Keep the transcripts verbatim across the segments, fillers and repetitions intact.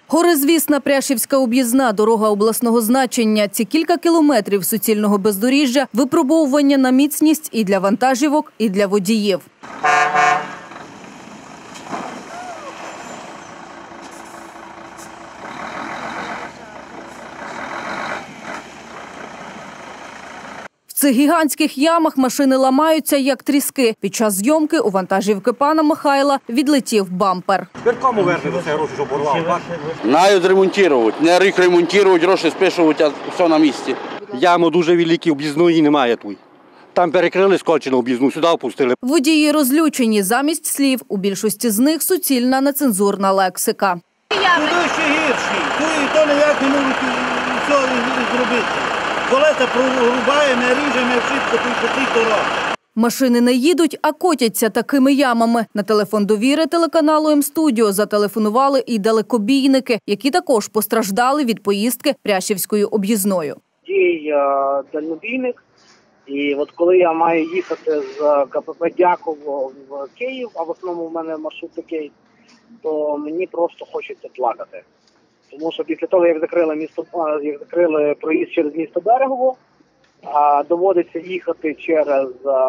Горизвісна Пряшівська об'їзна, дорога обласного значення. Ці кілька кілометрів суцільного бездоріжжя – випробовування на міцність і для вантажівок, і для водіїв. В цих гігантських ямах машини ламаються, як тріски. Під час зйомки у вантажівки пана Михайла відлетів бампер. Тепер кому вернемо цей гроші, що порвав? Навіть ремонтувати. Не рік ремонтувати, гроші спишувати, а все на місці. Ями дуже великі, об'їзної немає тут. Там перекрили скотчену об'їзну, сюди опустили. Водії розлючені. Замість слів у більшості з них суцільна нецензурна лексика. Тут ще гірші. Тут і то ніяк не можуть все зробити. Колеса прорубаємо, ріжемо швидко тут по цих дорогах. Машини не їдуть, а котяться такими ямами. На телефон довіри телеканалу М-Студіо зателефонували і далекобійники, які також постраждали від поїздки Пряшівською об'їзною. Дій дальнобійник, і от коли я маю їхати з КПП Дяково в Київ, а в основному в мене маршрут такий, то мені просто хочеться плакати. Тому що після того, як закрили місто, як закрили проїзд через місто Берегово, доводиться їхати через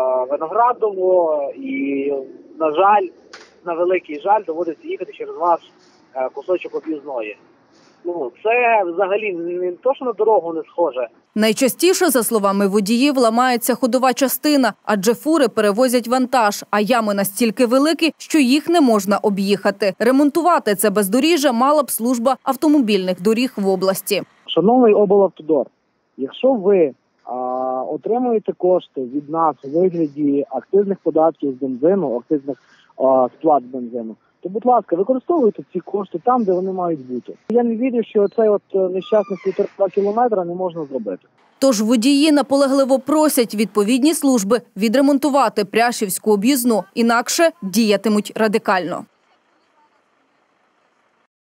Виноградово і, на жаль, на великий жаль, доводиться їхати через ваш кусочок об'їзної. Ну, це взагалі не то, що на дорогу не схоже. Найчастіше, за словами водіїв, ламається ходова частина, адже фури перевозять вантаж, а ями настільки великі, що їх не можна об'їхати. Ремонтувати це бездоріжжя мала б служба автомобільних доріг в області. Шановний облавтодор, якщо ви а, отримуєте кошти від нас у вигляді акцизних податків з бензину, акцизних а, сплат з бензину, то, будь ласка, використовуйте ці кошти там, де вони мають бути. Я не вірю, що цей от нещасний півтора кілометра не можна зробити. Тож водії наполегливо просять відповідні служби відремонтувати Пряшівську об'їзну, інакше діятимуть радикально.